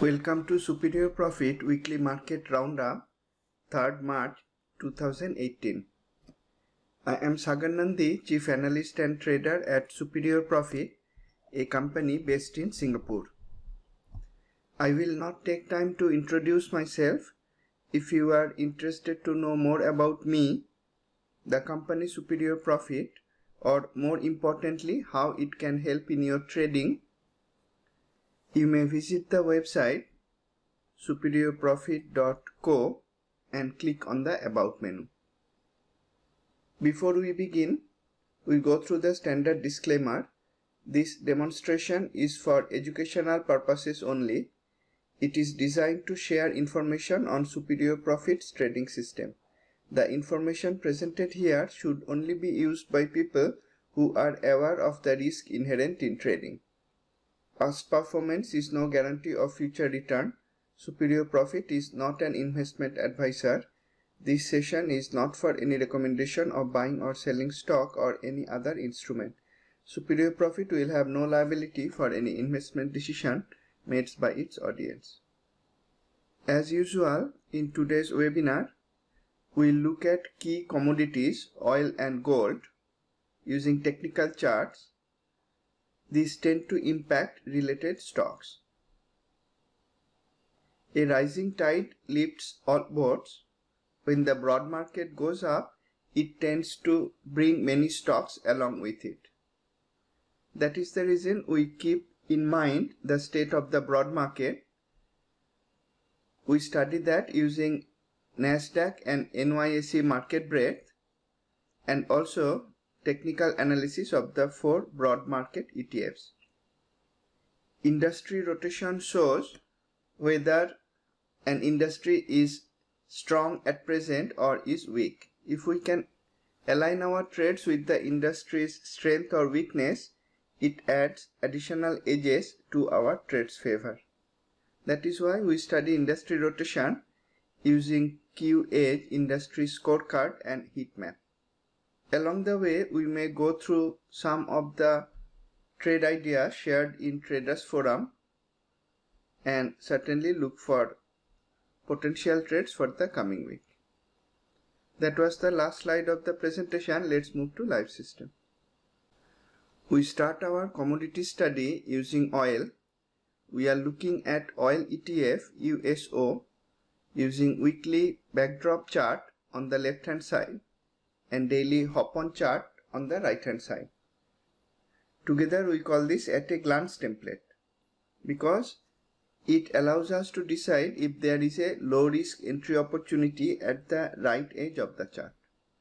Welcome to Superior Profit Weekly Market Roundup, 3rd March 2018. I am Sagar Nandi, Chief Analyst and Trader at Superior Profit, a company based in Singapore. I will not take time to introduce myself. If you are interested to know more about me, the company Superior Profit, or more importantly, how it can help in your trading, you may visit the website superiorprofit.co and click on the About menu. Before we begin, we go through the standard disclaimer. This demonstration is for educational purposes only. It is designed to share information on Superior Profit's trading system. The information presented here should only be used by people who are aware of the risk inherent in trading. Past performance is no guarantee of future return. Superior Profit is not an investment advisor. This session is not for any recommendation of buying or selling stock or any other instrument. Superior Profit will have no liability for any investment decision made by its audience. As usual, in today's webinar, we'll look at key commodities, oil and gold, using technical charts. These tend to impact related stocks. A rising tide lifts all boats. When the broad market goes up, it tends to bring many stocks along with it. That is the reason we keep in mind the state of the broad market. We study that using Nasdaq and NYSE market breadth and also technical analysis of the 4 broad market ETFs. Industry rotation shows whether an industry is strong at present or is weak. If we can align our trades with the industry's strength or weakness, it adds additional edges to our trade's favor. That is why we study industry rotation using Q-Edge industry scorecard and heat map. Along the way, we may go through some of the trade ideas shared in Traders Forum and certainly look for potential trades for the coming week. That was the last slide of the presentation. Let's move to live system. We start our commodity study using oil. We are looking at oil ETF USO using weekly backdrop chart on the left hand side and daily hop-on chart on the right hand side. Together we call this at a glance template because it allows us to decide if there is a low risk entry opportunity at the right edge of the chart.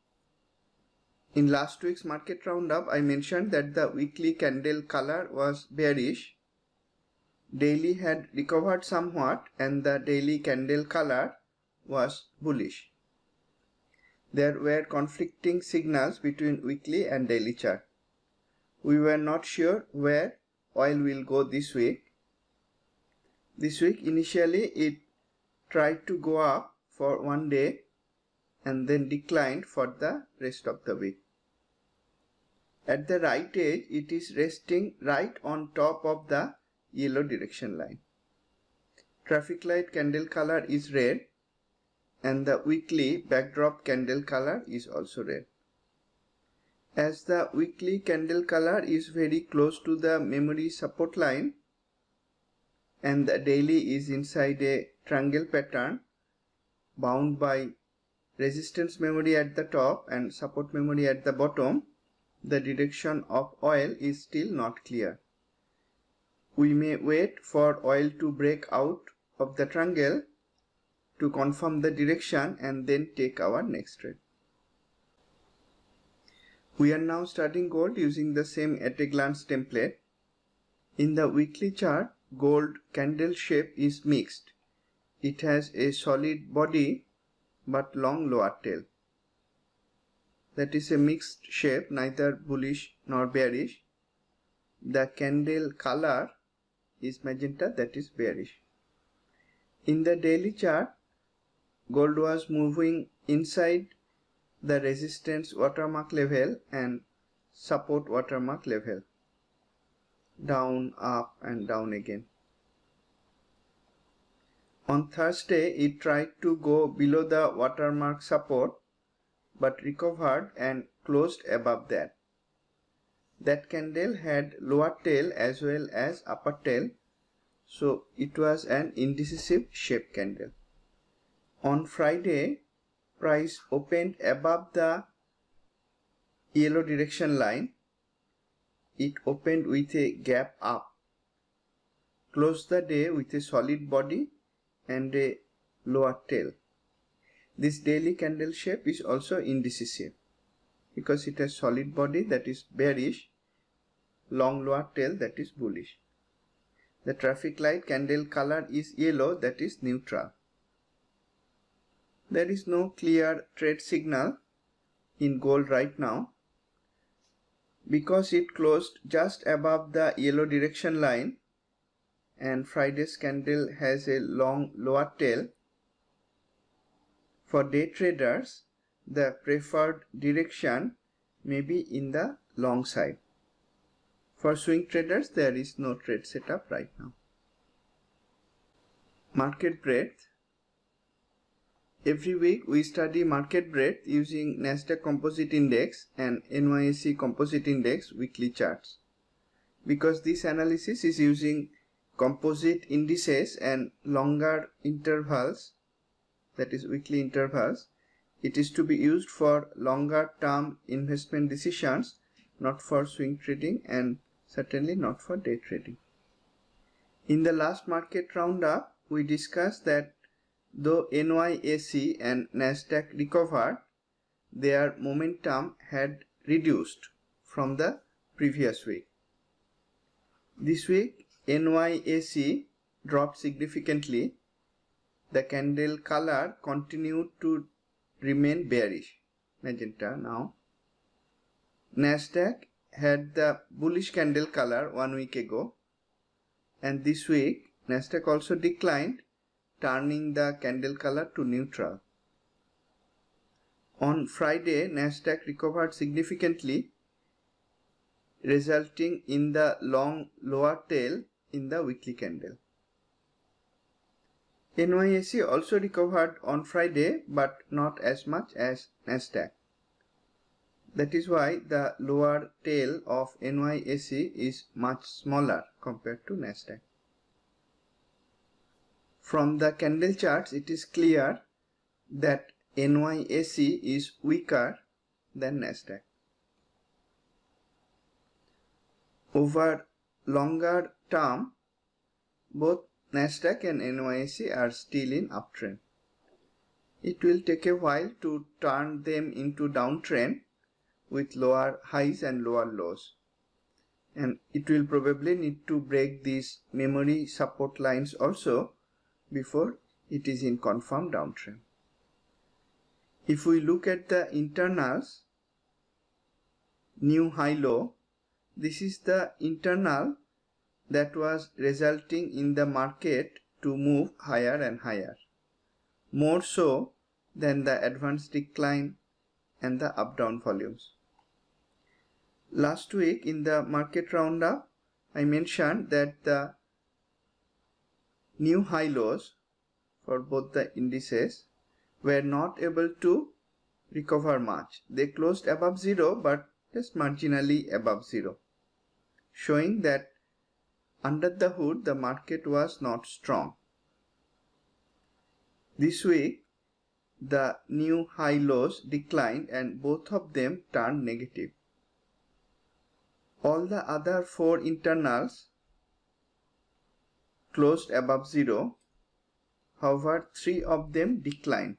In last week's market roundup, I mentioned that the weekly candle color was bearish. Daily had recovered somewhat and the daily candle color was bullish. There were conflicting signals between weekly and daily chart. We were not sure where oil will go this week. This week initially it tried to go up for one day and then declined for the rest of the week. At the right edge, it is resting right on top of the yellow direction line. Traffic light candle color is red and the weekly backdrop candle color is also red. As the weekly candle color is very close to the memory support line and the daily is inside a triangle pattern bound by resistance memory at the top and support memory at the bottom, the direction of oil is still not clear. We may wait for oil to break out of the triangle to confirm the direction and then take our next trade. We are now studying gold using the same at a glance template. In the weekly chart, gold candle shape is mixed. It has a solid body but long lower tail. That is a mixed shape, neither bullish nor bearish. The candle color is magenta, that is bearish. In the daily chart, gold was moving inside the resistance watermark level and support watermark level, down, up and down again. On Thursday, it tried to go below the watermark support but recovered and closed above that. That candle had lower tail as well as upper tail, so it was an indecisive shape candle. On Friday, price opened above the yellow direction line. It opened with a gap up, closed the day with a solid body and a lower tail. This daily candle shape is also indecisive because it has solid body, that is bearish, long lower tail, that is bullish. The traffic light candle color is yellow, that is neutral. There is no clear trade signal in gold right now because it closed just above the yellow direction line and Friday's candle has a long lower tail. For day traders, the preferred direction may be in the long side. For swing traders, there is no trade setup right now. Market breadth. Every week we study market breadth using Nasdaq Composite Index and NYSE Composite Index weekly charts. Because this analysis is using composite indices and longer intervals, that is weekly intervals, it is to be used for longer term investment decisions, not for swing trading and certainly not for day trading. In the last market roundup, we discussed that though NYSE and Nasdaq recovered, their momentum had reduced from the previous week. This week, NYSE dropped significantly. The candle color continued to remain bearish, magenta now. Nasdaq had the bullish candle color 1 week ago, and this week Nasdaq also declined, turning the candle color to neutral. On Friday, Nasdaq recovered significantly, resulting in the long lower tail in the weekly candle. NYSE also recovered on Friday, but not as much as Nasdaq. That is why the lower tail of NYSE is much smaller compared to Nasdaq. From the candle charts, it is clear that NYSE is weaker than Nasdaq. Over longer term, both Nasdaq and NYSE are still in uptrend. It will take a while to turn them into downtrend with lower highs and lower lows. And it will probably need to break these memory support lines also before it is in confirmed downtrend. If we look at the internals, new high low, this is the internal that was resulting in the market to move higher and higher, more so than the advanced decline and the up-down volumes. Last week in the market roundup, I mentioned that the new high lows for both the indices were not able to recover much. They closed above zero, but just marginally above zero, showing that under the hood the market was not strong. This week the new high lows declined and both of them turned negative. All the other four internals closed above zero. However, three of them declined.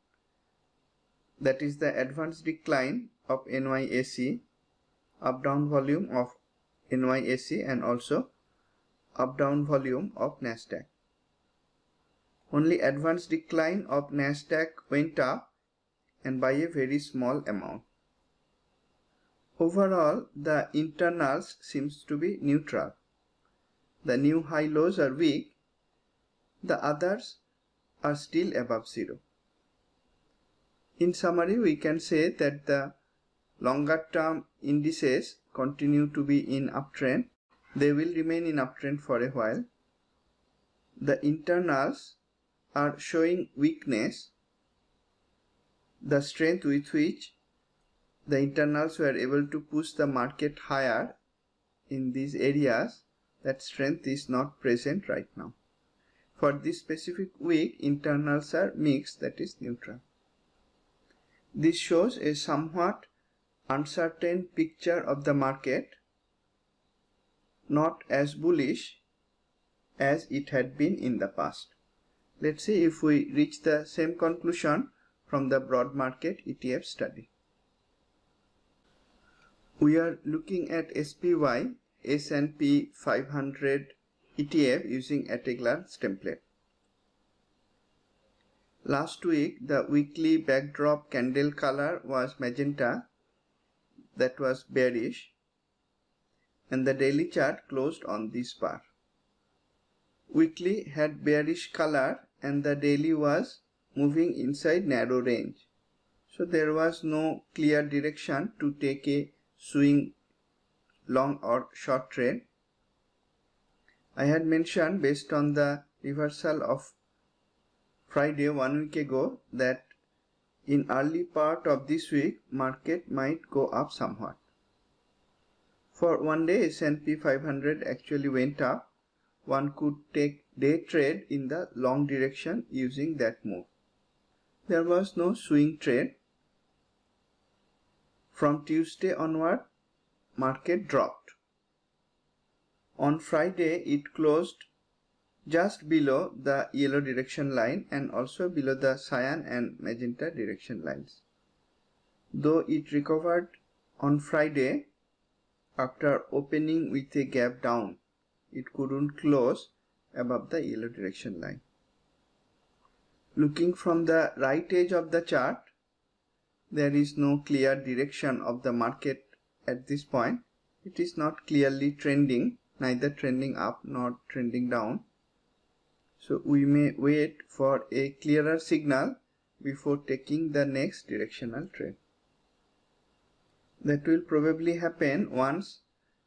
That is the advanced decline of NYSE, up-down volume of NYSE, and also up-down volume of Nasdaq. Only advanced decline of Nasdaq went up, and by a very small amount. Overall, the internals seems to be neutral. The new high lows are weak. The others are still above zero. In summary, we can say that the longer term indices continue to be in uptrend. They will remain in uptrend for a while. The internals are showing weakness, the strength with which the internals were able to push the market higher in these areas, that strength is not present right now. For this specific week, internals are mixed, that is neutral. This shows a somewhat uncertain picture of the market, not as bullish as it had been in the past. Let's see if we reach the same conclusion from the broad market ETF study. We are looking at SPY S&P 500 ETF using at a glance template. Last week, the weekly backdrop candle color was magenta, that was bearish, and the daily chart closed on this bar. Weekly had bearish color and the daily was moving inside narrow range. So there was no clear direction to take a swing long or short trade. I had mentioned based on the reversal of Friday 1 week ago that in early part of this week market might go up somewhat. For one day S&P 500 actually went up. One could take day trade in the long direction using that move. There was no swing trade. From Tuesday onward, market dropped. On Friday, it closed just below the yellow direction line and also below the cyan and magenta direction lines. Though it recovered on Friday, after opening with a gap down, it couldn't close above the yellow direction line. Looking from the right edge of the chart, there is no clear direction of the market at this point. It is not clearly trending, neither trending up nor trending down. So we may wait for a clearer signal before taking the next directional trade. That will probably happen once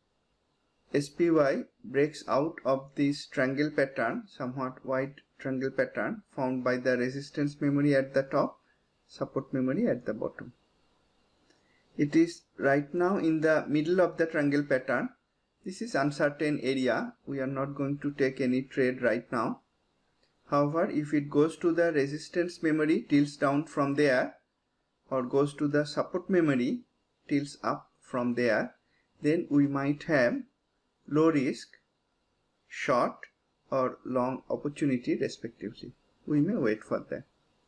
SPY breaks out of this triangle pattern, somewhat wide triangle pattern formed by the resistance memory at the top, support memory at the bottom. It is right now in the middle of the triangle pattern. This is uncertain area. We are not going to take any trade right now. However, if it goes to the resistance memory, tilts down from there, or goes to the support memory, tilts up from there, then we might have low risk, short or long opportunity respectively. We may wait for that.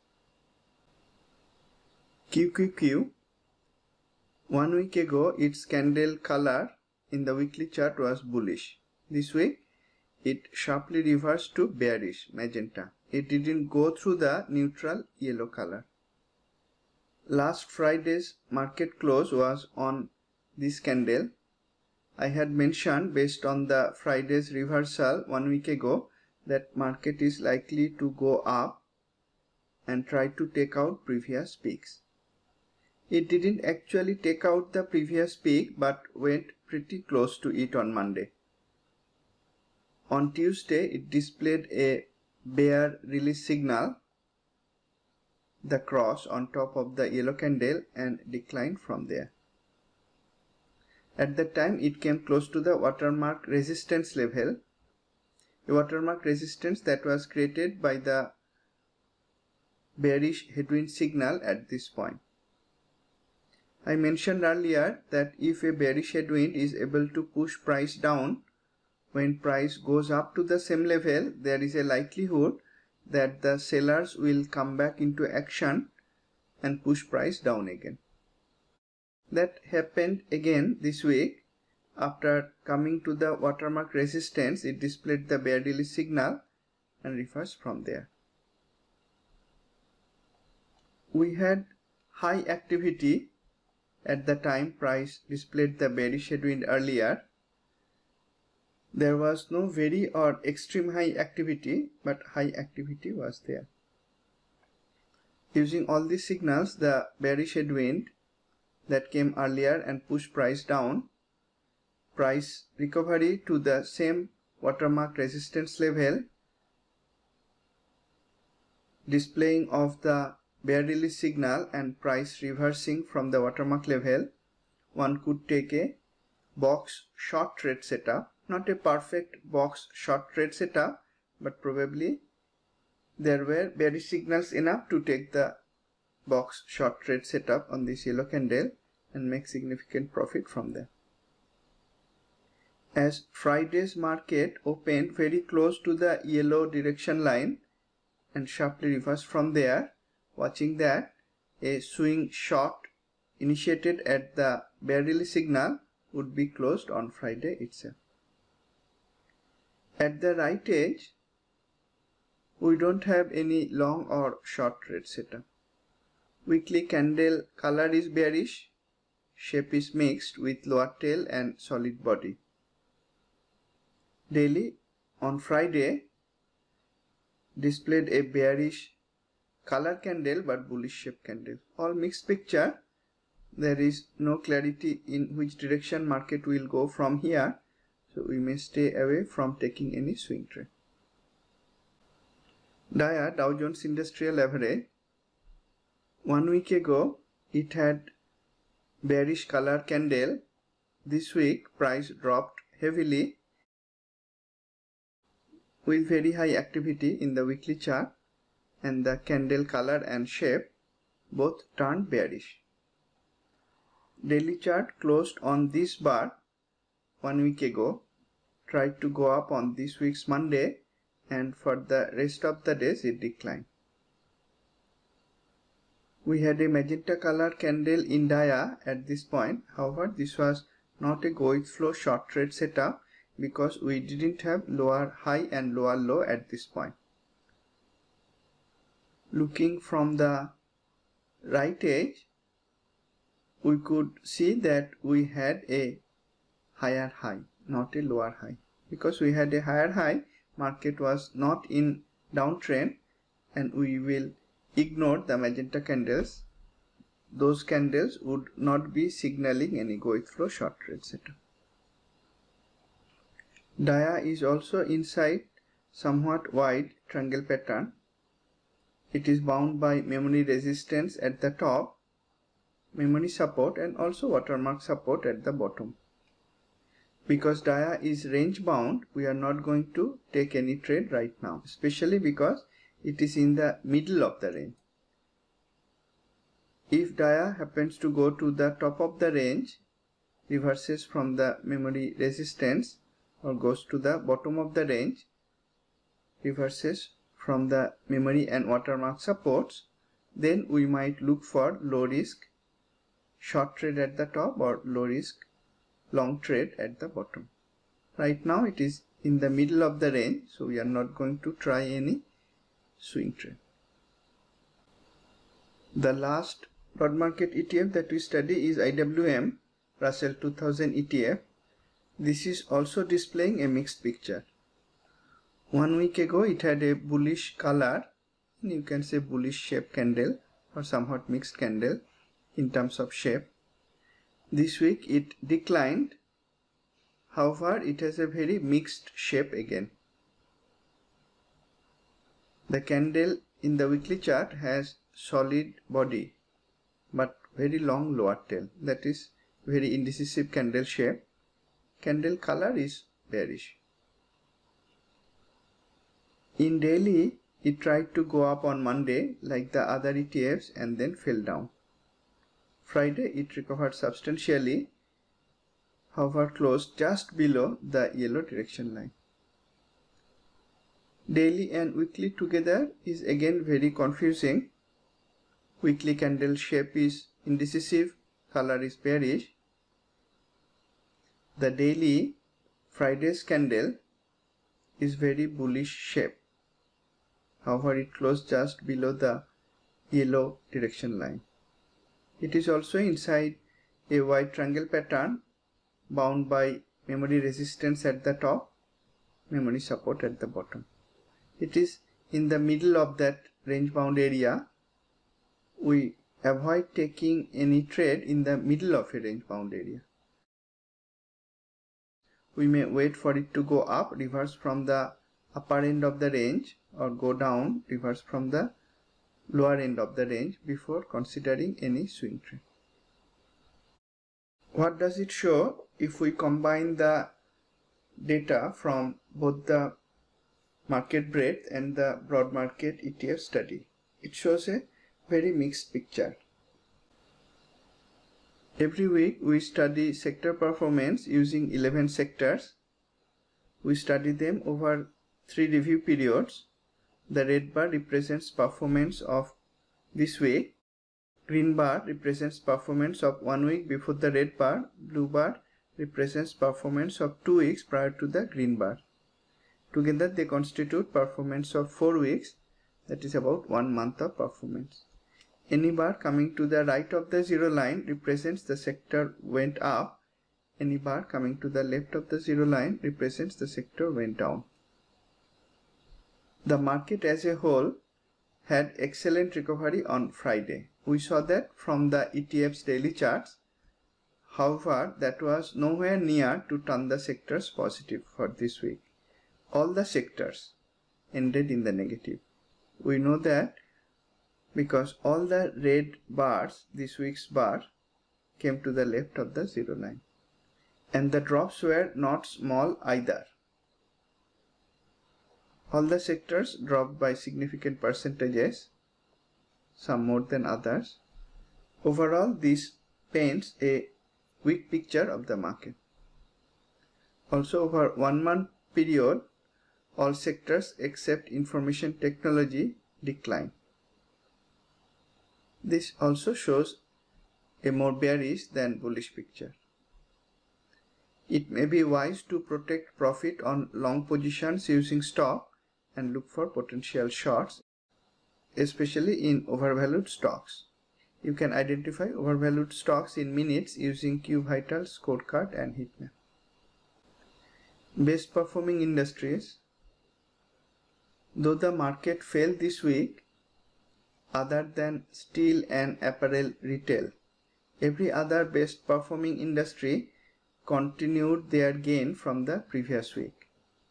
QQQ. 1 week ago, its candle color in the weekly chart was bullish. This week, it sharply reversed to bearish, magenta. It didn't go through the neutral yellow color. Last Friday's market close was on this candle. I had mentioned based on the Friday's reversal 1 week ago that market is likely to go up and try to take out previous peaks. It didn't actually take out the previous peak but went pretty close to it on Monday. On Tuesday, it displayed a bear release signal, the cross on top of the yellow candle, and declined from there. At that time, it came close to the watermark resistance level, a watermark resistance that was created by the bearish headwind signal at this point. I mentioned earlier that if a bearish headwind is able to push price down, when price goes up to the same level, there is a likelihood that the sellers will come back into action and push price down again. That happened again this week. After coming to the watermark resistance, it displayed the bear release signal and reversed from there. We had high activity at the time price displayed the bearish headwind earlier. There was no very or extreme high activity, but high activity was there. Using all these signals, the bearish headwind that came earlier and pushed price down, price recovery to the same watermark resistance level displaying of the bear release signal and price reversing from the watermark level, one could take a box short trade setup. Not a perfect box short trade setup, but probably there were bearish signals enough to take the box short trade setup on this yellow candle and make significant profit from them. As Friday's market opened very close to the yellow direction line and sharply reversed from there, watching that, a swing short initiated at the bear release signal would be closed on Friday itself. At the right edge, we don't have any long or short trade setup. Weekly candle color is bearish, shape is mixed with lower tail and solid body. Daily on Friday displayed a bearish color candle but bullish shape candle. All mixed picture. There is no clarity in which direction market will go from here, so we may stay away from taking any swing trade. DIA, Dow Jones Industrial Average, 1 week ago it had bearish color candle. This week price dropped heavily with very high activity in the weekly chart, and the candle color and shape both turned bearish. Daily chart closed on this bar 1 week ago, tried to go up on this week's Monday, and for the rest of the days it declined. We had a magenta color candle in DIA at this point. However, this was not a go with flow short trade setup because we didn't have lower high and lower low at this point. Looking from the right edge, we could see that we had a higher high, not a lower high. Because we had a higher high, market was not in downtrend, and we will ignore the magenta candles. Those candles would not be signaling any go with flow short trade setup. DIA is also inside somewhat wide triangle pattern. It is bound by memory resistance at the top, memory support, and also watermark support at the bottom. Because DIA is range bound, we are not going to take any trade right now, especially because it is in the middle of the range. If DIA happens to go to the top of the range, reverses from the memory resistance, or goes to the bottom of the range, reverses from the memory and watermark supports, then we might look for low risk short trade at the top or low risk long trade at the bottom. Right now it is in the middle of the range, so we are not going to try any swing trade. The last broad market ETF that we study is IWM Russell 2000 ETF. This is also displaying a mixed picture. 1 week ago it had a bullish color, you can say bullish shape candle or somewhat mixed candle in terms of shape. This week it declined. However, it has a very mixed shape again. The candle in the weekly chart has solid body but very long lower tail. That is very indecisive candle shape. Candle color is bearish. In daily, it tried to go up on Monday like the other ETFs and then fell down. Friday, it recovered substantially, however closed just below the yellow direction line. Daily and weekly together is again very confusing. Weekly candle shape is indecisive, color is bearish. The daily Friday's candle is very bullish shape. However, it closed just below the yellow direction line. It is also inside a wide triangle pattern bound by memory resistance at the top, memory support at the bottom. It is in the middle of that range bound area. We avoid taking any trade in the middle of a range bound area. We may wait for it to go up, reverse from the upper end of the range, or go down, reverse from the lower end of the range before considering any swing trade. What does it show if we combine the data from both the market breadth and the broad market ETF study? It shows a very mixed picture. Every week we study sector performance using 11 sectors. We study them over 3 review periods. The red bar represents performance of this week. Green bar represents performance of 1 week before the red bar. Blue bar represents performance of 2 weeks prior to the green bar. Together they constitute performance of 4 weeks, that is about 1 month of performance. Any bar coming to the right of the zero line represents the sector went up. Any bar coming to the left of the zero line represents the sector went down. The market as a whole had excellent recovery on Friday. We saw that from the ETF's daily charts. However, that was nowhere near to turn the sectors positive for this week. All the sectors ended in the negative. We know that because all the red bars, this week's bar, came to the left of the zero line. And the drops were not small either. All the sectors dropped by significant percentages, some more than others. Overall, this paints a weak picture of the market. Also, over 1 month period, all sectors except information technology declined. This also shows a more bearish than bullish picture. It may be wise to protect profit on long positions using stop and look for potential shorts, especially in overvalued stocks. You can identify overvalued stocks in minutes using QVital scorecard and heatmap. Best performing industries. Though the market fell this week, other than steel and apparel retail, every other best performing industry continued their gain from the previous week.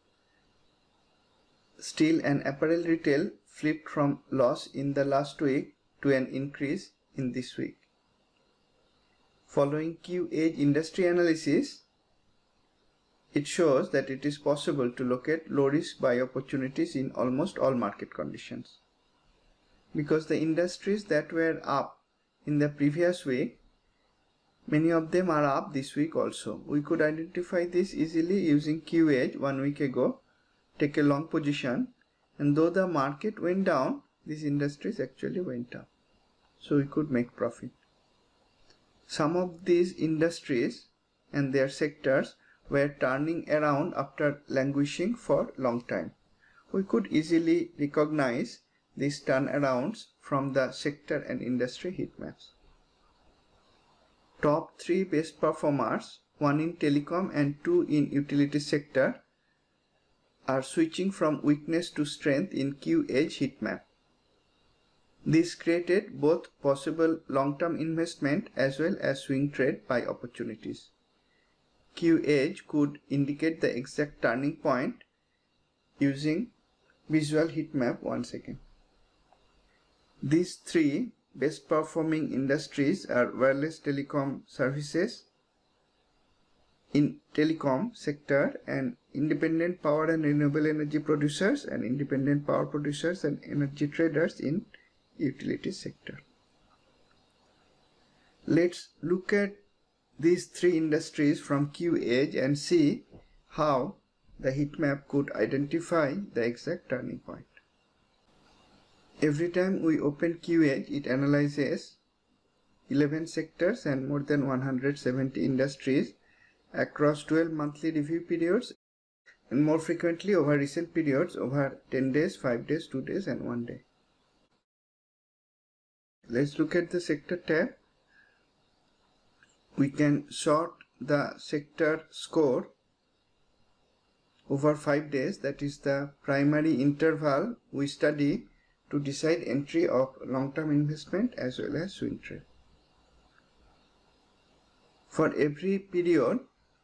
Steel and apparel retail flipped from loss in the last week to an increase in this week. Following Q-Edge industry analysis, it shows that it is possible to locate low risk buy opportunities in almost all market conditions. Because the industries that were up in the previous week, many of them are up this week also. We could identify this easily using Q-Edge 1 week ago, take a long position, and though the market went down, these industries actually went up. So we could make profit. Some of these industries and their sectors were turning around after languishing for a long time. We could easily recognize these turnarounds from the sector and industry heat maps. Top 3 best performers, 1 in telecom and 2 in utility sector, are switching from weakness to strength in Q-Edge heat map. This created both possible long-term investment as well as swing trade buy opportunities. Q-Edge could indicate the exact turning point using visual heat map once again. These 3 best performing industries are wireless telecom services in telecom sector and independent power and renewable energy producers and independent power producers and energy traders in utility sector. Let's look at these 3 industries from Q-Edge and see how the heat map could identify the exact turning point. Every time we open Q-Edge, it analyzes 11 sectors and more than 170 industries across 12 monthly review periods and more frequently over recent periods over 10 days, 5 days, 2 days and 1 day. Let's look at the sector tab. We can sort the sector score over 5 days, that is the primary interval we study to decide entry of long-term investment as well as swing trade. For every period,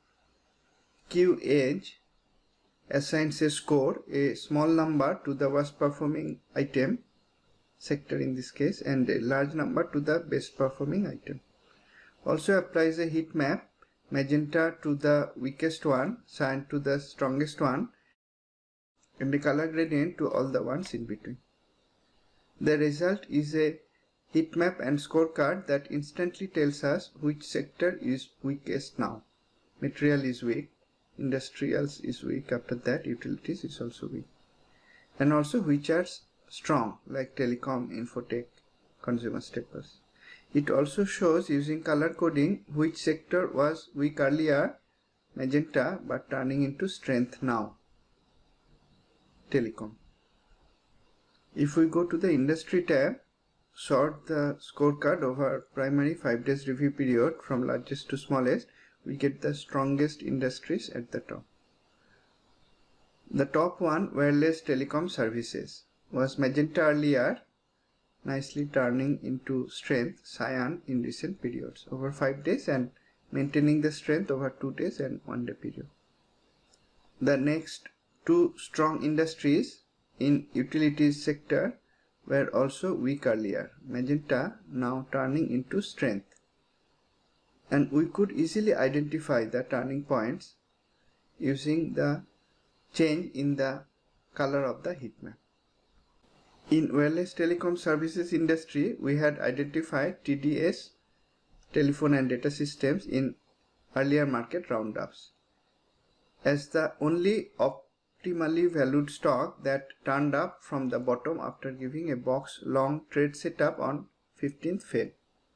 Q-Edge assigns a score, a small number, to the worst performing item sector in this case, and a large number to the best performing item. Also applies a heat map, magenta to the weakest one, cyan to the strongest one, and a color gradient to all the ones in between. The result is a heat map and scorecard that instantly tells us which sector is weakest now. Material is weak, industrials is weak, after that utilities is also weak. And also which are strong, like telecom, infotech, consumer staples. It also shows using color coding which sector was weak earlier, magenta, but turning into strength now, telecom. If we go to the industry tab, sort the scorecard over primary 5 days review period from largest to smallest, we get the strongest industries at the top. The top one, wireless telecom services, was magenta earlier, nicely turning into strength, cyan, in recent periods over 5 days and maintaining the strength over 2 days and 1 day period. The next two strong industries in utilities sector were also weak earlier, magenta, now turning into strength. And we could easily identify the turning points using the change in the color of the heat map. In wireless telecom services industry, we had identified TDS, telephone and data systems, in earlier market roundups as the only optimally valued stock that turned up from the bottom after giving a box long trade setup on 15th Feb.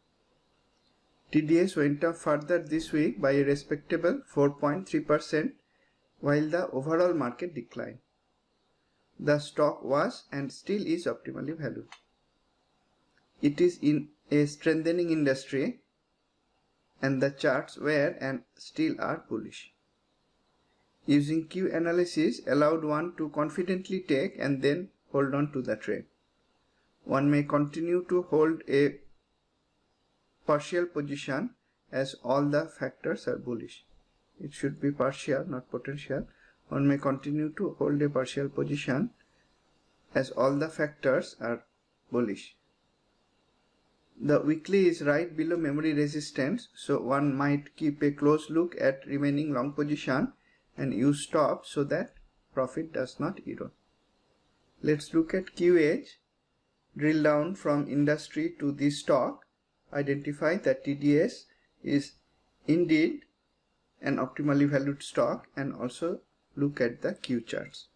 TDS went up further this week by a respectable 4.3%, while the overall market declined. The stock was and still is optimally valued. It is in a strengthening industry and the charts were and still are bullish. Using Q analysis allowed one to confidently take and then hold on to the trade. One may continue to hold a partial position as all the factors are bullish. It should be partial, not potential. One may continue to hold a partial position as all the factors are bullish. The weekly is right below memory resistance, so one might keep a close look at remaining long position and use stop so that profit does not erode. Let's look at QH, drill down from industry to this stock, identify that TDS is indeed an optimally valued stock, and also look at the Q charts.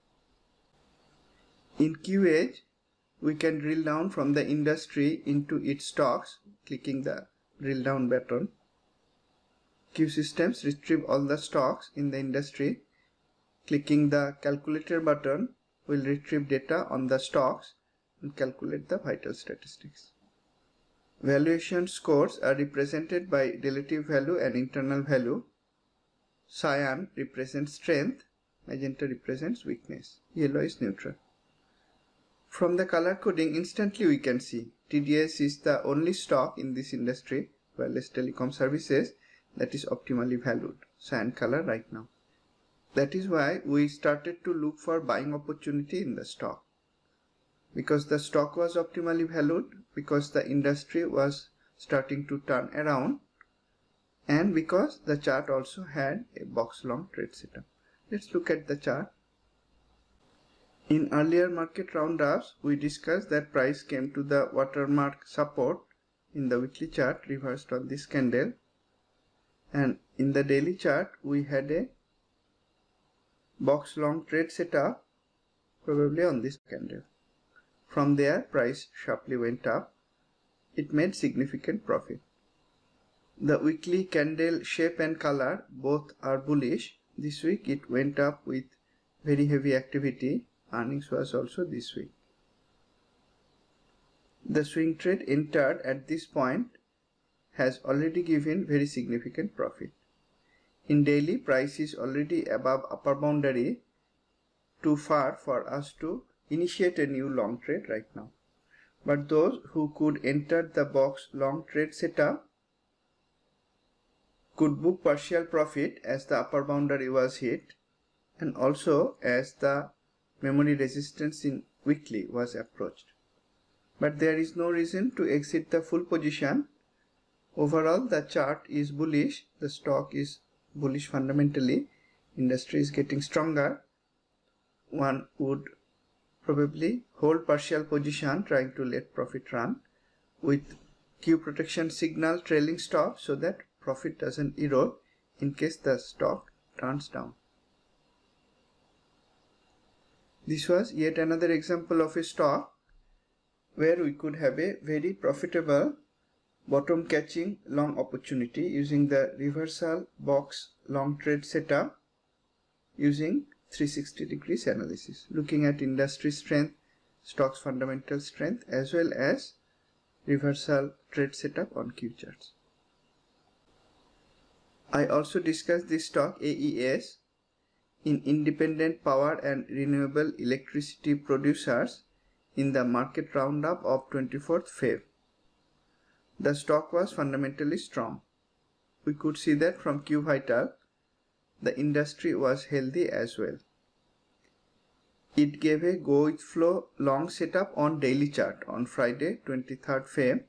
In QH, we can drill down from the industry into its stocks, clicking the drill down button. Q systems retrieve all the stocks in the industry. Clicking the calculator button will retrieve data on the stocks and calculate the vital statistics. Valuation scores are represented by relative value and internal value. Cyan represents strength, magenta represents weakness, yellow is neutral. From the color coding, instantly we can see TDS is the only stock in this industry, wireless telecom services, that is optimally valued, cyan color right now. That is why we started to look for buying opportunity in the stock. Because the stock was optimally valued, because the industry was starting to turn around, and because the chart also had a box long trade setup. Let's look at the chart. In earlier market roundups, we discussed that price came to the watermark support in the weekly chart reversed on this candle, and in the daily chart we had a box long trade setup probably on this candle. From there price sharply went up. It made significant profit. The weekly candle shape and color both are bullish. This week it went up with very heavy activity. Earnings was also this week. The swing trade entered at this point has already given very significant profit. In daily, price is already above upper boundary, too far for us to initiate a new long trade right now. But those who could enter the box long trade setup could book partial profit as the upper boundary was hit, and also as the memory resistance in weekly was approached. but there is no reason to exit the full position. Overall, the chart is bullish. The stock is bullish fundamentally. Industry is getting stronger. One would probably hold partial position trying to let profit run with Q protection signal trailing stop so that profit doesn't erode in case the stock turns down. This was yet another example of a stock where we could have a very profitable bottom catching long opportunity using the reversal box long trade setup using 360 degrees analysis, looking at industry strength, stock's fundamental strength, as well as reversal trade setup on Q charts. I also discussed this stock AES in independent power and renewable electricity producers in the market roundup of 24th Feb. The stock was fundamentally strong. We could see that from Q Vital, the industry was healthy as well. It gave a go with flow long setup on daily chart on Friday 23rd Feb.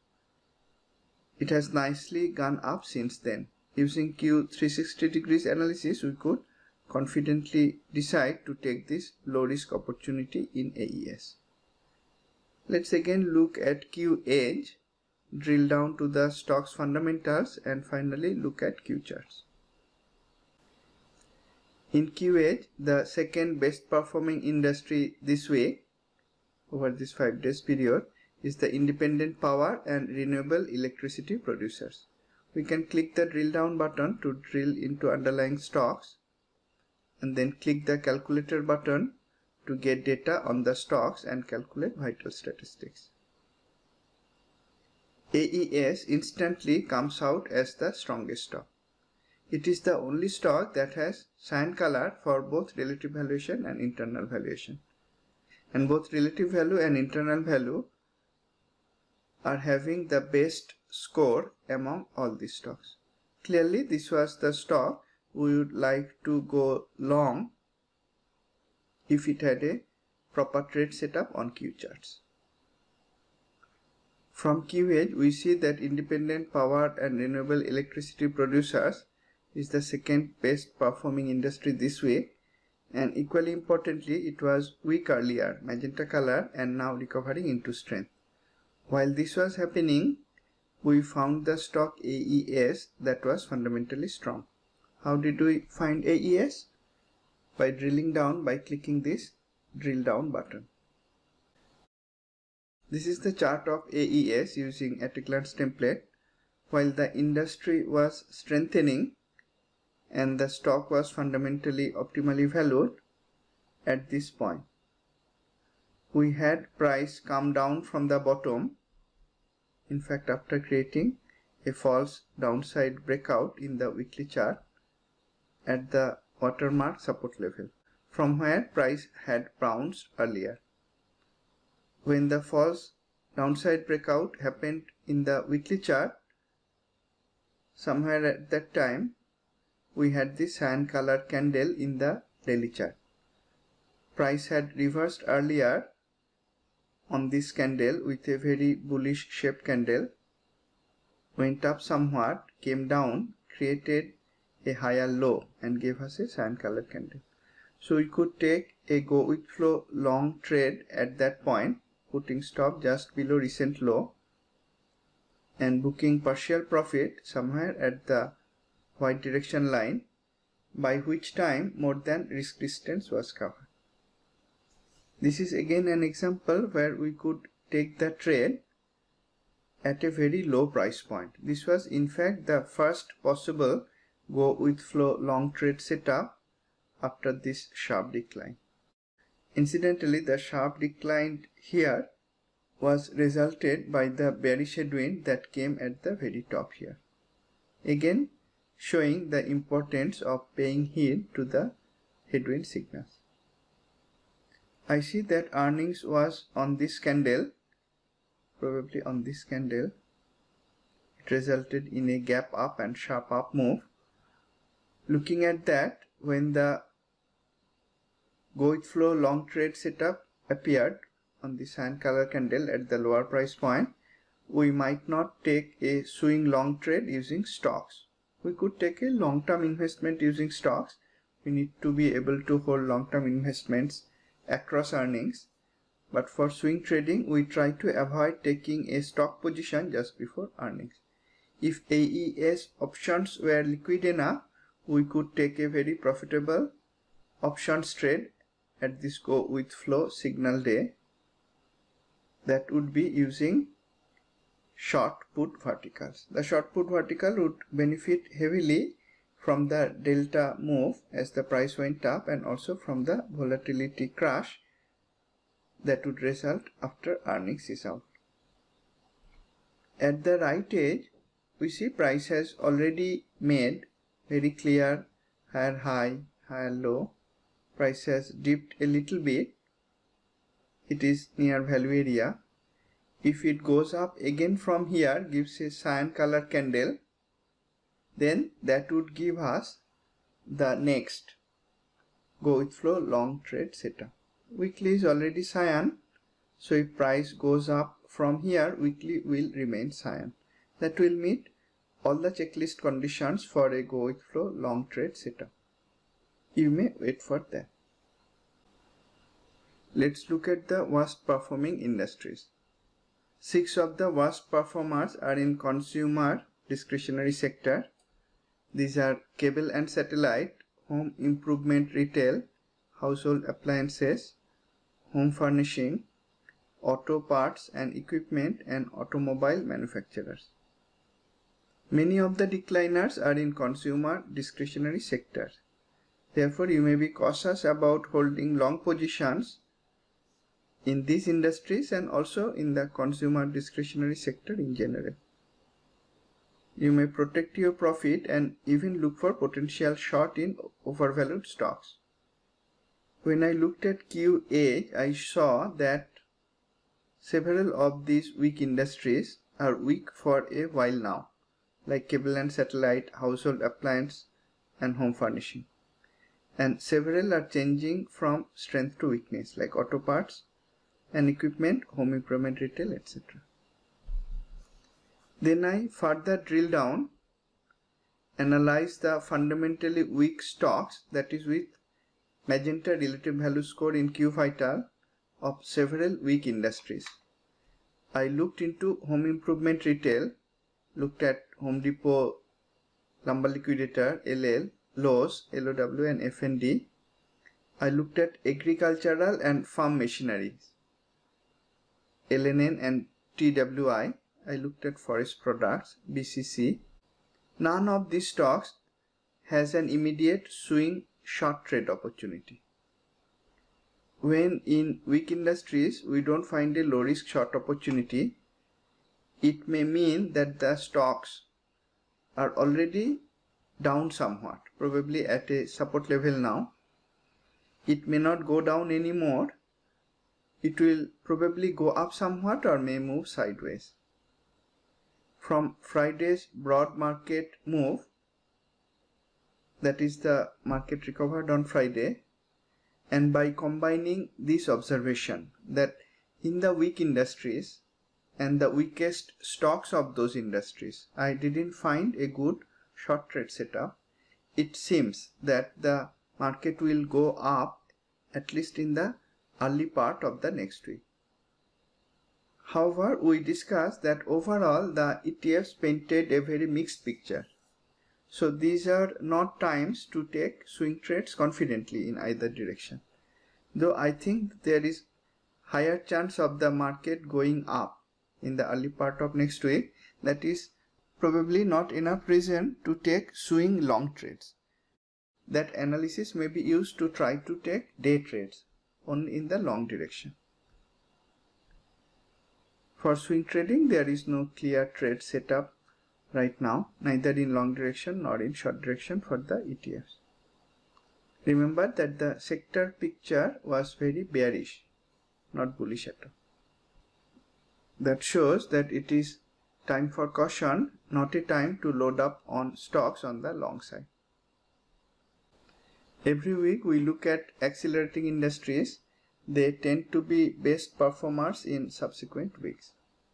It has nicely gone up since then. Using Q 360 degrees analysis, we could confidently decide to take this low risk opportunity in AES. Let's again look at Q Edge, drill down to the stock's fundamentals, and finally look at Q charts. In Q Edge, the second best performing industry this week over this 5 days period is the independent power and renewable electricity producers. We can click the drill down button to drill into underlying stocks and then click the calculator button to get data on the stocks and calculate vital statistics. AES instantly comes out as the strongest stock. It is the only stock that has cyan color for both relative valuation and internal valuation. And both relative value and internal value are having the best score among all these stocks. Clearly, this was the stock we would like to go long if it had a proper trade setup on Q charts. From Q Edge, we see that independent power and renewable electricity producers is the second best performing industry this week, and equally importantly, it was weak earlier, magenta color, and now recovering into strength. While this was happening, we found the stock AES that was fundamentally strong. How did we find AES? By drilling down by clicking this drill down button. This is the chart of AES using at a glance template. While the industry was strengthening and the stock was fundamentally optimally valued at this point, we had price come down from the bottom. In fact, after creating a false downside breakout in the weekly chart at the watermark support level, from where price had bounced earlier. When the false downside breakout happened in the weekly chart, somewhere at that time, we had this cyan color candle in the daily chart. Price had reversed earlier on this candle with a very bullish shaped candle, went up somewhat, came down, created a higher low and gave us a cyan color candle. So we could take a go with flow long trade at that point, putting stop just below recent low and booking partial profit somewhere at the white direction line, by which time more than risk distance was covered. This is again an example where we could take the trade at a very low price point. This was in fact the first possible go with flow long trade setup after this sharp decline. Incidentally, the sharp decline here was resulted by the bearish headwind that came at the very top here. Again, showing the importance of paying heed to the headwind signals. I see that earnings was on this candle, probably on this candle. It resulted in a gap up and sharp up move. Looking at that, when the go with flow long trade setup appeared on the cyan color candle at the lower price point, we might not take a swing long trade using stocks. We could take a long-term investment using stocks. We need to be able to hold long-term investments across earnings. But for swing trading, we try to avoid taking a stock position just before earnings. If AES options were liquid enough, we could take a very profitable options trade at this go with flow signal day. That would be using short put verticals. The short put vertical would benefit heavily from the delta move as the price went up, and also from the volatility crash that would result after earnings is out. At the right edge, we see price has already made very clear higher high, higher low. Price has dipped a little bit. It is near value area. If it goes up again from here, gives a cyan color candle, then that would give us the next go with flow long trade setup. Weekly is already cyan, so if price goes up from here, weekly will remain cyan. That will meet all the checklist conditions for a go with flow long trade setup. You may wait for that. Let's look at the worst performing industries. 6 of the worst performers are in consumer discretionary sector. These are cable and satellite, home improvement retail, household appliances, home furnishing, auto parts and equipment, and automobile manufacturers. Many of the decliners are in consumer discretionary sector. Therefore, you may be cautious about holding long positions in these industries and also in the consumer discretionary sector in general. You may protect your profit and even look for potential short in overvalued stocks. When I looked at QA, I saw that several of these weak industries are weak for a while now, like cable and satellite, household appliance, and home furnishing. And several are changing from strength to weakness, like auto parts and equipment, home improvement retail, etc. Then I further drill down, analyze the fundamentally weak stocks, that is with magenta relative value score in Q Vital of several weak industries. I looked into home improvement retail, looked at Home Depot, Lumber Liquidator, LL, Lowe's, LOW and FND. I looked at agricultural and farm machineries, LNN and TWI. I looked at forest products, BCC. None of these stocks has an immediate swing short trade opportunity. When in weak industries we don't find a low risk short opportunity, it may mean that the stocks are already down somewhat, probably at a support level now. It may not go down anymore. It will probably go up somewhat or may move sideways. From Friday's broad market move, that is the market recovered on Friday, and by combining this observation that in the weak industries and the weakest stocks of those industries, I didn't find a good short trade setup, it seems that the market will go up at least in the early part of the next week. However, we discussed that overall the ETFs painted a very mixed picture. So these are not times to take swing trades confidently in either direction. Though I think there is higher chance of the market going up in the early part of next week, that is probably not enough reason to take swing long trades. That analysis may be used to try to take day trades only in the long direction. For swing trading, there is no clear trade setup right now, neither in long direction nor in short direction for the ETFs. Remember that the sector picture was very bearish, not bullish at all. That shows that it is time for caution, not a time to load up on stocks on the long side. Every week we look at accelerating industries They tend to be best performers in subsequent weeks.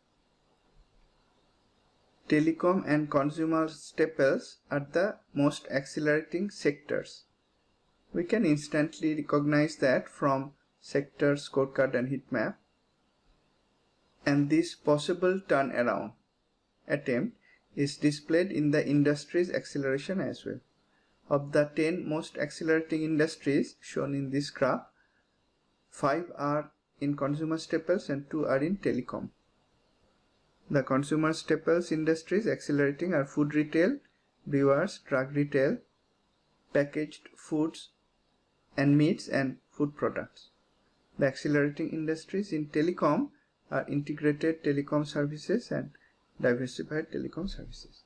Telecom and consumer staples are the most accelerating sectors. We can instantly recognize that from sector scorecard and heat map. And this possible turnaround attempt is displayed in the industry's acceleration as well. Of the 10 most accelerating industries shown in this graph, 5 are in consumer staples and 2 are in telecom. The consumer staples industries accelerating are food retail, brewers, drug retail, packaged foods and meats and food products. The accelerating industries in telecom are integrated telecom services and diversified telecom services.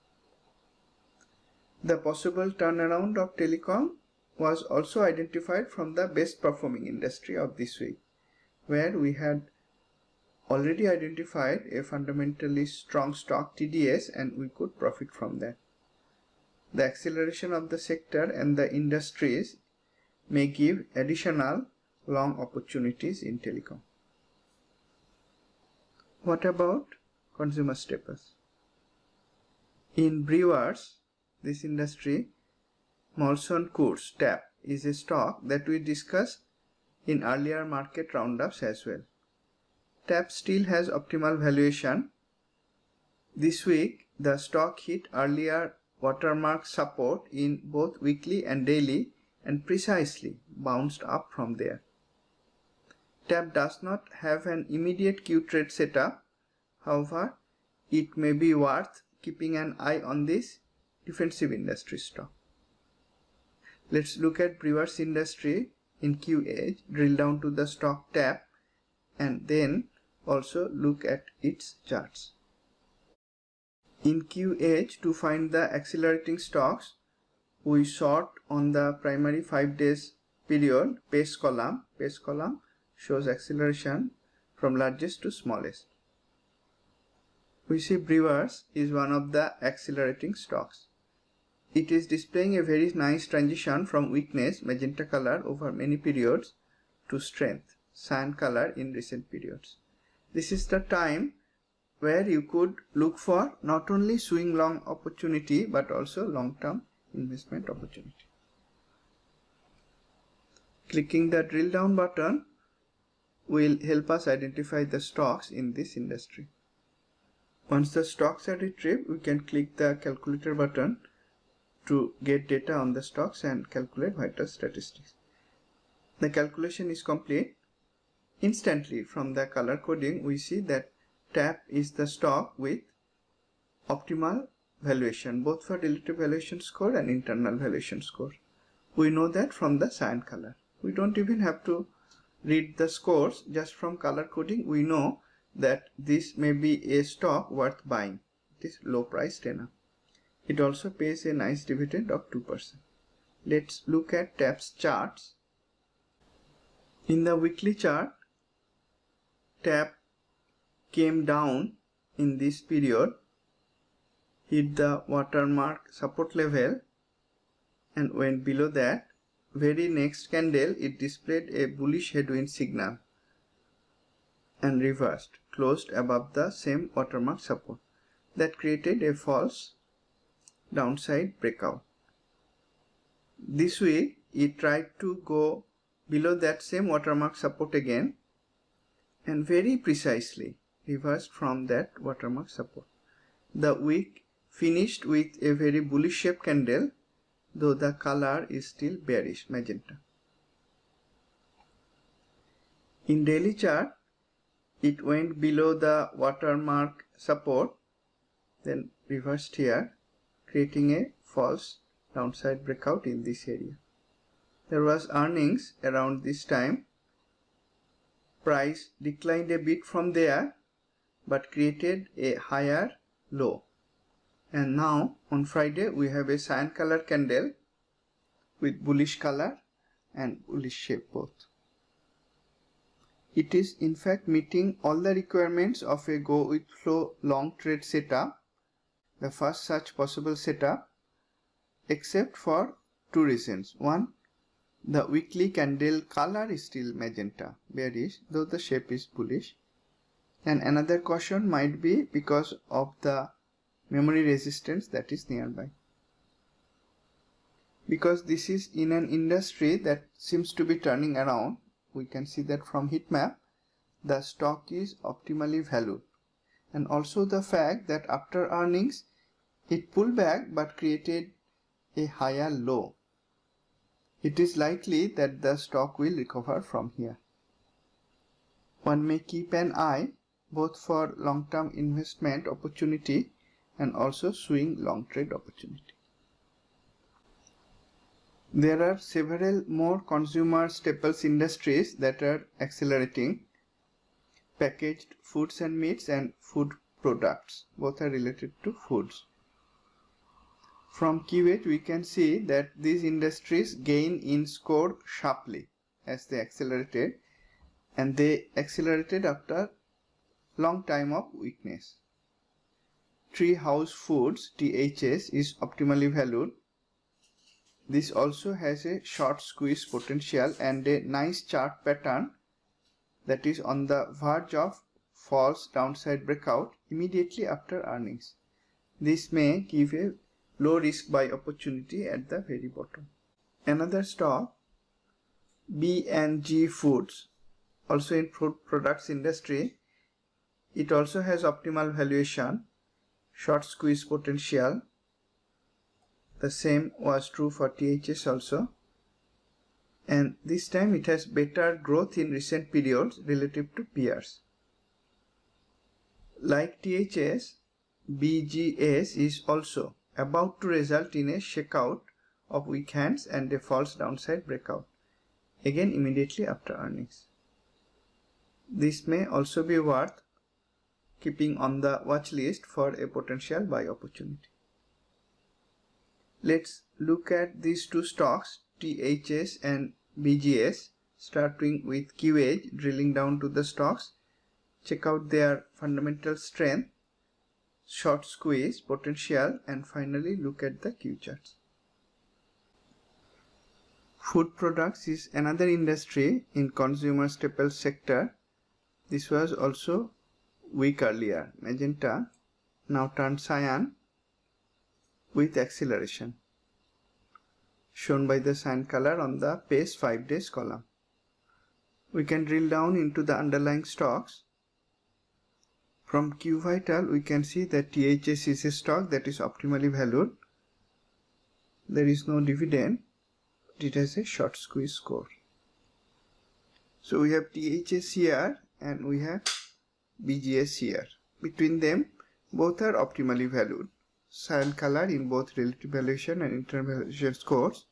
The possible turnaround of telecom was also identified from the best performing industry of this week, where we had already identified a fundamentally strong stock TDS and we could profit from that. The acceleration of the sector and the industries may give additional long opportunities in telecom. What about consumer staples? In brewers, this industry, Molson Coors TAP is a stock that we discussed in earlier market roundups as well. TAP still has optimal valuation. This week, the stock hit earlier watermark support in both weekly and daily and precisely bounced up from there. TAP does not have an immediate Q trade setup. However, it may be worth keeping an eye on this defensive industry stock. Let's look at brewers industry in QH, drill down to the stock TAP and then also look at its charts. In QH, to find the accelerating stocks, we sort on the primary 5 days period pace column. Pace column shows acceleration from largest to smallest. We see brewers is one of the accelerating stocks. It is displaying a very nice transition from weakness, magenta color, over many periods to strength, cyan color, in recent periods. This is the time where you could look for not only swing long opportunity but also long-term investment opportunity. Clicking the drill down button will help us identify the stocks in this industry. Once the stocks are retrieved, we can click the calculator button to get data on the stocks and calculate vital statistics. The calculation is complete. Instantly from the color coding, we see that TAP is the stock with optimal valuation, both for relative valuation score and internal valuation score. We know that from the cyan color. We don't even have to read the scores. Just from color coding, we know that this may be a stock worth buying. It is low priced enough. It also pays a nice dividend of 2%. Let's look at TAP's charts. In the weekly chart, TAP came down in this period, hit the watermark support level and went below that. Very next candle, it displayed a bullish headwind signal and reversed, closed above the same watermark support. That created a false downside breakout. This week, it tried to go below that same watermark support again and very precisely reversed from that watermark support. The week finished with a very bullish shape candle, though the color is still bearish, magenta. In daily chart, it went below the watermark support, then reversed here, creating a false downside breakout in this area. There was earnings around this time. Price declined a bit from there but created a higher low. And now on Friday we have a cyan color candle with bullish color and bullish shape both. It is in fact meeting all the requirements of a go with flow long trade setup, the first such possible setup, except for two reasons. One, The weekly candle color is still magenta, bearish, though the shape is bullish. And another caution might be because of the memory resistance that is nearby. Because this is in an industry that seems to be turning around, we can see that from heat map, the stock is optimally valued. And also the fact that after earnings, it pulled back but created a higher low. It is likely that the stock will recover from here. One may keep an eye both for long-term investment opportunity and also swing long trade opportunity. There are several more consumer staples industries that are accelerating. Packaged foods and meats and food products, both are related to foods. From keyword we can see that these industries gain in score sharply as they accelerated, and they accelerated after long time of weakness. Treehouse Foods THS is optimally valued. This also has a short squeeze potential and a nice chart pattern that is on the verge of false downside breakout immediately after earnings. This may give a low risk buy opportunity at the very bottom. Another stock, B&G Foods, also in food products industry. It also has optimal valuation, short squeeze potential. The same was true for THS also. And this time it has better growth in recent periods relative to peers. Like THS, BGS is also about to result in a shakeout of weak hands and a false downside breakout, again immediately after earnings. This may also be worth keeping on the watch list for a potential buy opportunity. Let's look at these two stocks, THS and BGS, starting with QH, drilling down to the stocks. Check out their fundamental strength, short squeeze potential, and finally look at the Q charts. Food products is another industry in consumer staples sector. This was also weak earlier, magenta, now turned cyan with acceleration, shown by the cyan color on the PACE 5 days column. We can drill down into the underlying stocks. From QVital, we can see that THS is a stock that is optimally valued. There is no dividend, but it has a short squeeze score. So we have THS here and we have BGS here. Between them, both are optimally valued. Cyan color in both relative valuation and internal valuation scores.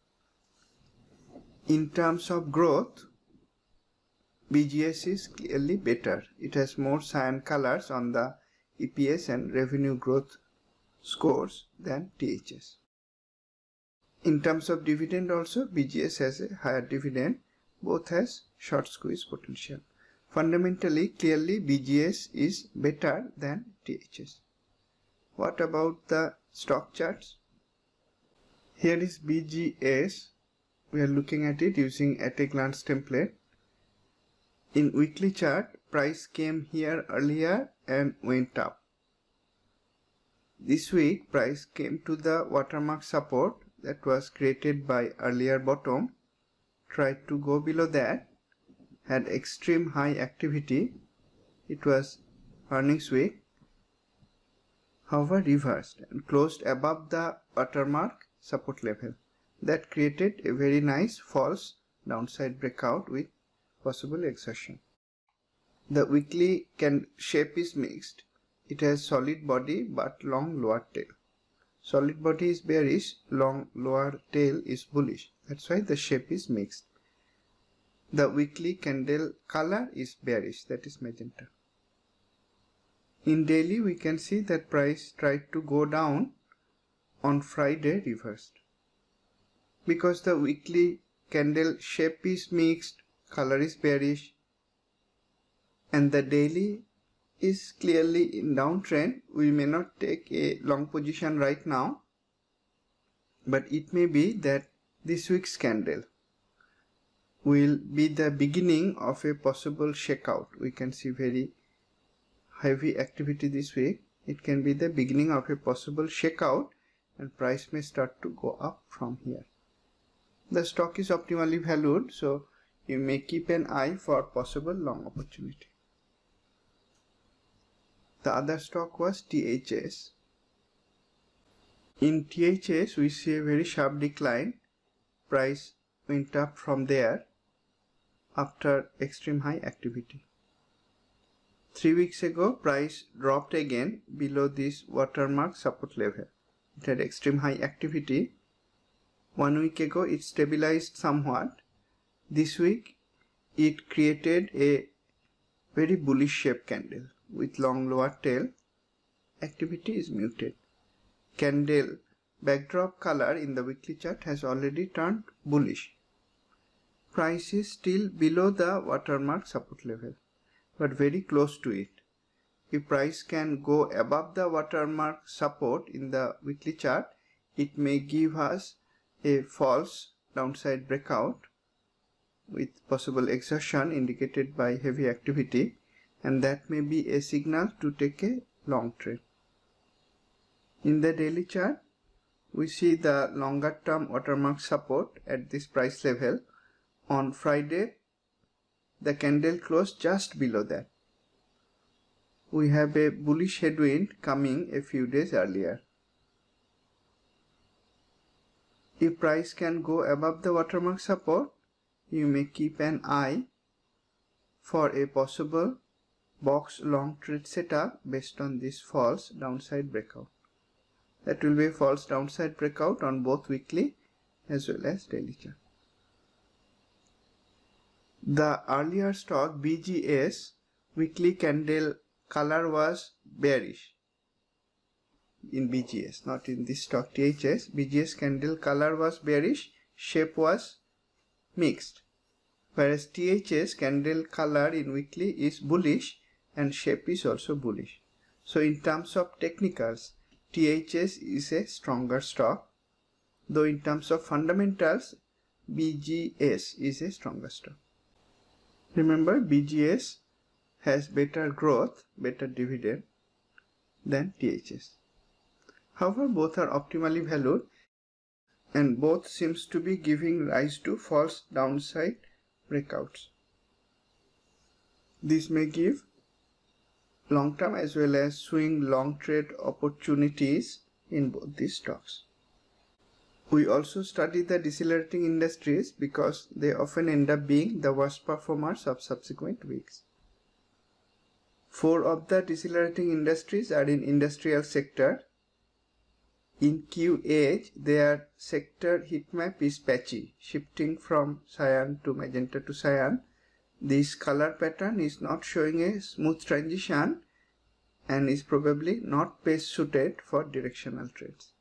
In terms of growth, BGS is clearly better. It has more cyan colors on the EPS and revenue growth scores than THS. In terms of dividend also, BGS has a higher dividend. Both has short squeeze potential. Fundamentally, clearly BGS is better than THS. What about the stock charts? Here is BGS. We are looking at it using at a glance template. In weekly chart, price came here earlier and went up. This week, price came to the watermark support that was created by earlier bottom, tried to go below that, had extreme high activity. It was earnings week, however reversed and closed above the watermark support level. That created a very nice false downside breakout with possible exhaustion. The weekly shape is mixed. It has solid body but long lower tail. Solid body is bearish, long lower tail is bullish. That's why the shape is mixed. The weekly candle color is bearish, that is magenta. In daily we can see that price tried to go down, on Friday reversed. Because the weekly candle shape is mixed, color is bearish, and the daily is clearly in downtrend, we may not take a long position right now, but it may be that this week's candle will be the beginning of a possible shakeout. We can see very heavy activity this week. It can be the beginning of a possible shakeout and price may start to go up from here. The stock is optimally valued, so you may keep an eye for possible long opportunity. The other stock was THS. In THS, we see a very sharp decline. Price went up from there after extreme high activity. 3 weeks ago, price dropped again below this watermark support level. It had extreme high activity. 1 week ago, it stabilized somewhat. This week, it created a very bullish shape candle with long lower tail. Activity is muted. Candle backdrop color in the weekly chart has already turned bullish. Price is still below the watermark support level, but very close to it. If price can go above the watermark support in the weekly chart, it may give us a false downside breakout with possible exhaustion indicated by heavy activity, and that may be a signal to take a long trade. In the daily chart, we see the longer term watermark support at this price level. On Friday, the candle closed just below that. We have a bullish headwind coming a few days earlier. If price can go above the watermark support, you may keep an eye for a possible box long trade setup based on this false downside breakout. That will be a false downside breakout on both weekly as well as daily chart. The earlier stock BGS weekly candle color was bearish in BGS, not in this stock THS. BGS candle color was bearish, shape was mixed, whereas THS candle color in weekly is bullish and shape is also bullish. So in terms of technicals, THS is a stronger stock, though in terms of fundamentals, BGS is a stronger stock. Remember, BGS has better growth, better dividend than THS. However, both are optimally valued and both seems to be giving rise to false downside breakouts. This may give long-term as well as swing long trade opportunities in both these stocks. We also study the decelerating industries because they often end up being the worst performers of subsequent weeks. 4 of the decelerating industries are in industrial sector. In QH, their sector heat map is patchy, shifting from cyan to magenta to cyan. This color pattern is not showing a smooth transition and is probably not best suited for directional trades.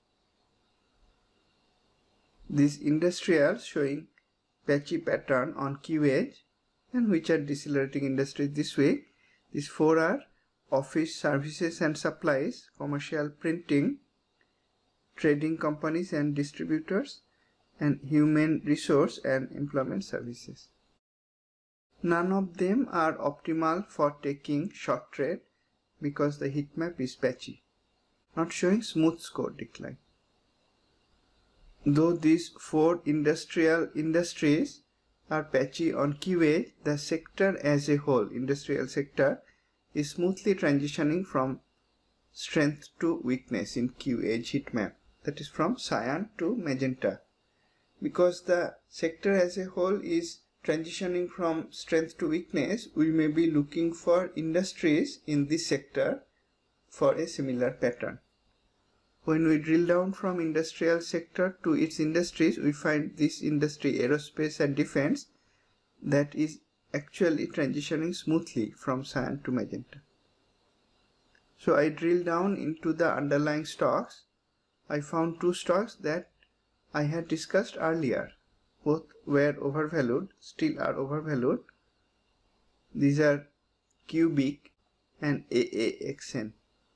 These industrials showing patchy pattern on QH and which are decelerating industries this week. These 4 are office services and supplies, commercial printing, trading companies and distributors, and human resource and employment services. None of them are optimal for taking short trade because the heat map is patchy, not showing smooth score decline. Though these 4 industrial industries are patchy on QH, the sector as a whole, industrial sector, is smoothly transitioning from strength to weakness in QH heat map, that is from cyan to magenta. Because the sector as a whole is transitioning from strength to weakness, we may be looking for industries in this sector for a similar pattern. When we drill down from industrial sector to its industries, we find this industry, aerospace and defense, that is actually transitioning smoothly from cyan to magenta. So I drill down into the underlying stocks. I found 2 stocks that I had discussed earlier. Both were overvalued, still are overvalued. These are Cubic and AAXN.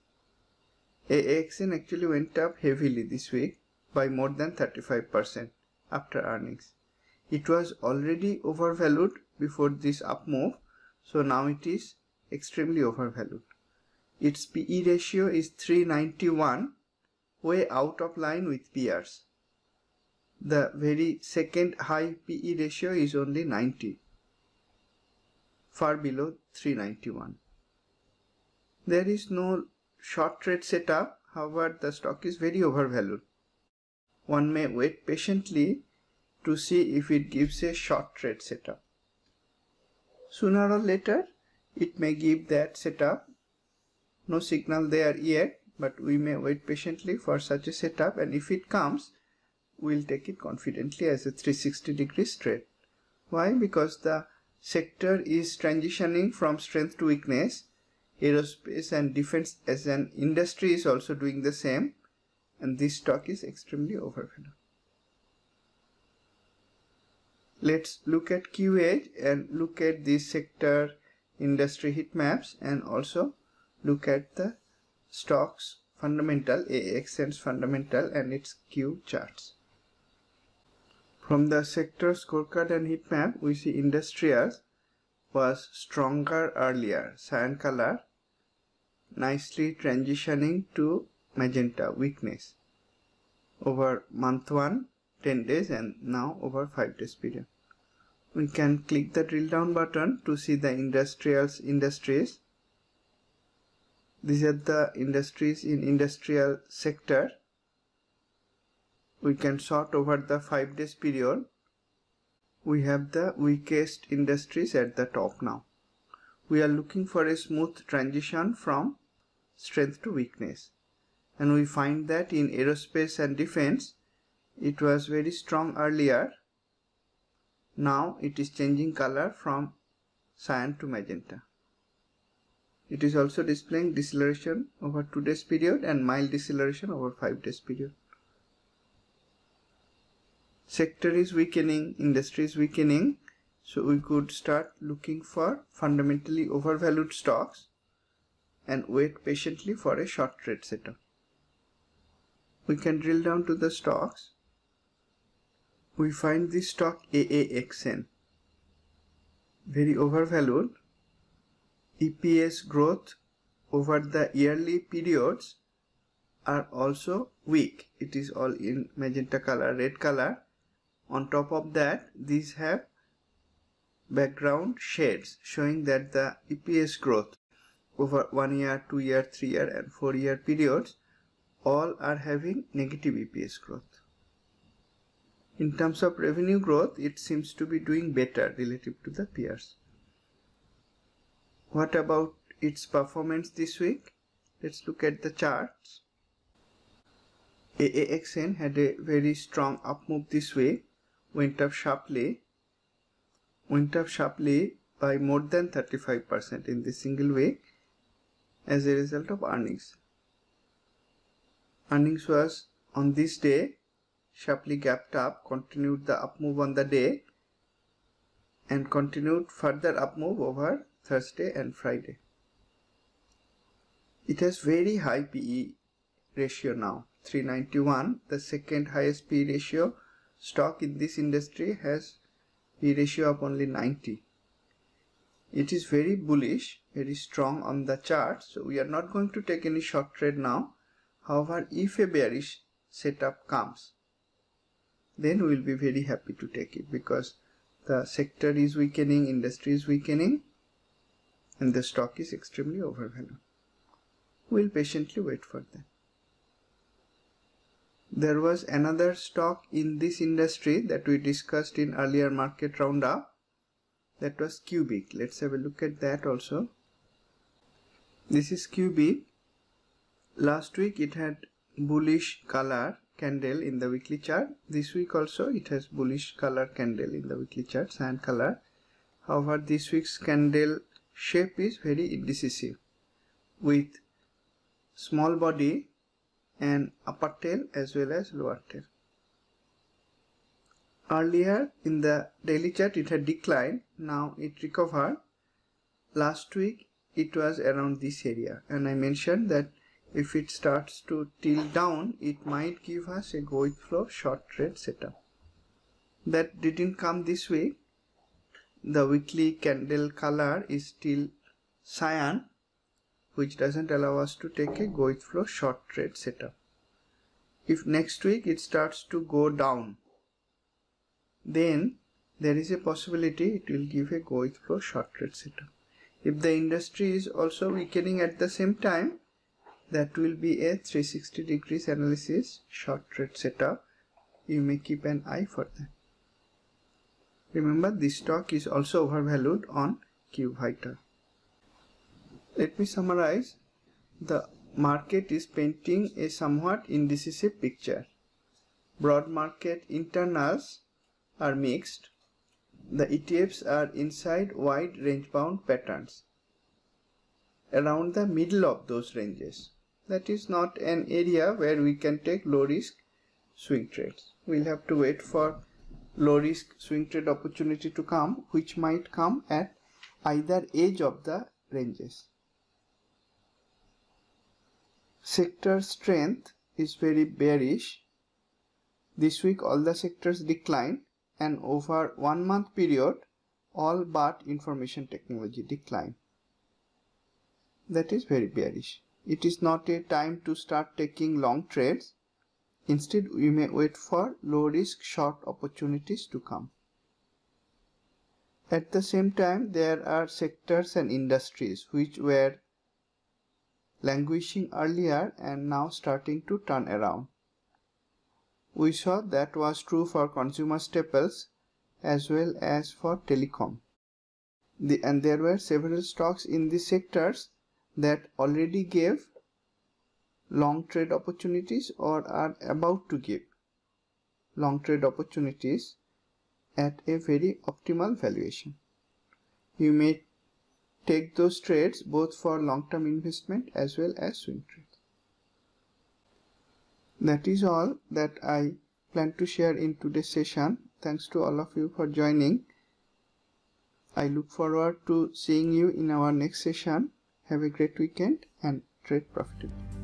AAXN actually went up heavily this week by more than 35% after earnings. It was already overvalued before this up move, so now it is extremely overvalued. Its PE ratio is 391, way out of line with peers. The very second high PE ratio is only 90, far below 391. There is no short trade setup, however the stock is very overvalued. One may wait patiently to see if it gives a short trade setup. Sooner or later it may give that setup. No signal there yet, but we may wait patiently for such a setup, and if it comes, we'll take it confidently as a 360 degrees trade. Why? Because the sector is transitioning from strength to weakness. Aerospace and defense as an industry is also doing the same, and this stock is extremely overvalued. Let's look at QH and look at this sector industry heat maps, and also look at the stock's fundamental, AAXN's fundamental and its Q charts. From the sector scorecard and heat map, we see industrials was stronger earlier, cyan color, nicely transitioning to magenta, weakness, over month 1, 10 days, and now over 5 days period. We can click the drill down button to see the industries. These are the industries in industrial sector. We can sort over the 5 days period. We have the weakest industries at the top now. We are looking for a smooth transition from strength to weakness, and we find that in aerospace and defense it was very strong earlier. Now it is changing color from cyan to magenta. It is also displaying deceleration over 2 days period and mild deceleration over 5 days period. Sector is weakening, industry is weakening, so we could start looking for fundamentally overvalued stocks and wait patiently for a short trade setup. We can drill down to the stocks. We find this stock AAXN very overvalued. EPS growth over the yearly periods are also weak. It is all in magenta color, red color. On top of that, these have background shades showing that the EPS growth over 1 year, 2 year, 3 year and 4 year periods all are having negative EPS growth. In terms of revenue growth, it seems to be doing better relative to the peers. What about its performance this week? Let's look at the charts. AAXN had a very strong up move this week, went up sharply by more than 35% in this single week as a result of earnings. Earnings was on this day sharply gapped up, continued the up move on the day, and continued further up move over Thursday and Friday. It has very high PE ratio now, 391, the second highest PE ratio. Stock in this industry has PE ratio of only 90. It is very bullish, very strong on the chart, so we are not going to take any short trade now. However, if a bearish setup comes, then we will be very happy to take it, because the sector is weakening, industry is weakening, and the stock is extremely overvalued. We will patiently wait for that. There was another stock in this industry that we discussed in earlier market roundup, that was Cubic. Let's have a look at that also. This is Cubic. Last week it had bullish color candle in the weekly chart. This week also it has bullish color candle in the weekly chart, cyan color. However, this week's candle shape is very indecisive, with small body and upper tail as well as lower tail. Earlier in the daily chart it had declined, now it recovered. Last week it was around this area, and I mentioned that if it starts to tilt down, it might give us a go with flow short trade setup. that didn't come this week. The weekly candle color is still cyan, which doesn't allow us to take a go with flow short trade setup. If next week it starts to go down, then there is a possibility it will give a go with flow short trade setup. If the industry is also weakening at the same time, that will be a 360 degrees analysis short trade setup. You may keep an eye for that. Remember, this stock is also overvalued on QVital. Let me summarize. The market is painting a somewhat indecisive picture. Broad market internals are mixed. The ETFs are inside wide range-bound patterns, around the middle of those ranges. That is not an area where we can take low-risk swing trades. We'll have to wait for low-risk swing trade opportunity to come, which might come at either edge of the ranges. Sector strength is very bearish. This week all the sectors declined, and over 1 month period all but information technology declined. That is very bearish. It is not a time to start taking long trades. Instead, we may wait for low risk short opportunities to come. At the same time, there are sectors and industries which were languishing earlier and now starting to turn around. We saw that was true for consumer staples as well as for telecom. And there were several stocks in these sectors that already gave long trade opportunities or are about to give long trade opportunities at a very optimal valuation. You may take those trades both for long-term investment as well as swing trades. That is all that I plan to share in today's session. Thanks to all of you for joining. I look forward to seeing you in our next session. Have a great weekend and trade profitably.